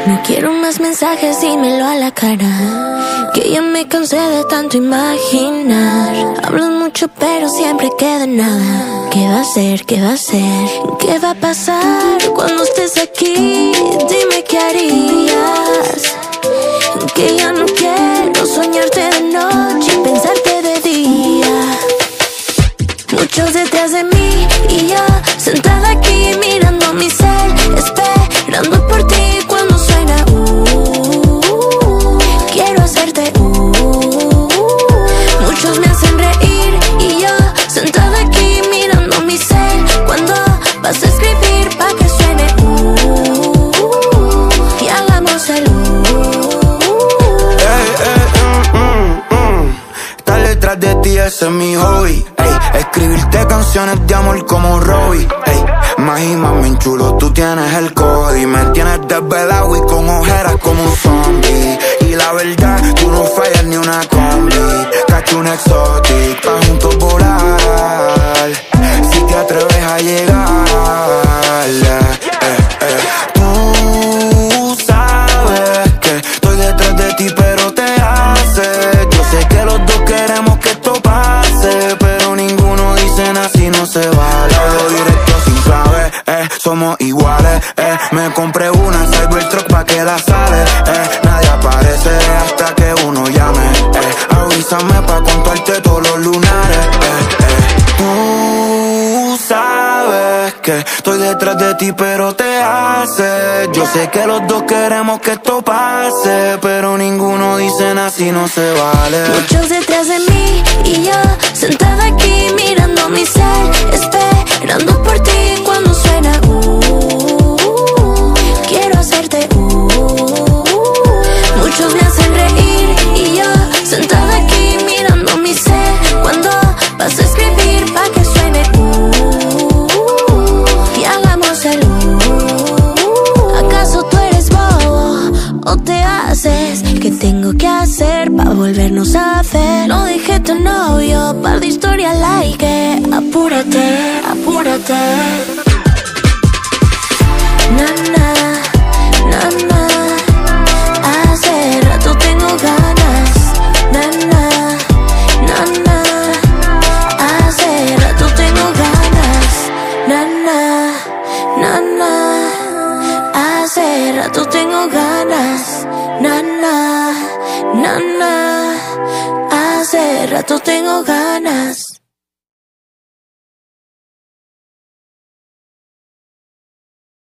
No quiero más mensajes, dímelo a la cara, que ya me cansé de tanto imaginar. Hablas mucho pero siempre queda nada. ¿Qué va a ser? ¿Qué va a ser? ¿Qué va a pasar cuando estés aquí? Dime qué harías. Que ya no quiero soñarte de noche y pensarte de día. Muchos detrás de mí y yo sentada aquí mirando mi cel, esperando por ti cuando suena quiero hacerte Muchos me hacen reír y yo sentada aquí mirando mi cel, cuando vas a escribir pa' que suene y hagamos el Estar detrás de ti, ese es mi hobby. Escribirte canciones de amor como Robbie. Más y más me enchulo, tú tienes el código. Me tienes desvelado y con ojeras como un zombie. Y la verdad, tú no fallas ni una combi. Cacho un exotic pa' juntos volar. Si te atreves a llegar, tú sabes que estoy detrás de ti pero te hace. Yo sé que los dos queremos que esto pase, pero ninguno dice nada si no se vale. Lo directo sin clave, somos iguales. Me compré una Cybertruck pa' que la sale. Nadie aparece hasta que uno llame. Avísame pa' contarte todos los lunares. Tú sabes que estoy detrás de ti pero te hace. Yo sé que los dos queremos que esto pase, pero ninguno dice nada si no se vale. Muchos detrás de mí y yo sentada aquí mirando mi cel, esperando por ti cuando suena quiero hacerte Muchos me hacen reír y yo sentada aquí mirando mi cel, cuando vas a escribir pa' que suene y hagamos el ¿Acaso tú eres bobo o te haces? ¿Qué tengo que hacer pa' volvernos a ver? No dije tu novio, par de historias like. Apúrate, apúrate. Nana, nana, hace rato tengo ganas. Nana, nana, hace rato tengo ganas. Nana, nana, hace rato tengo ganas. Nana, nana, hace rato tengo ganas.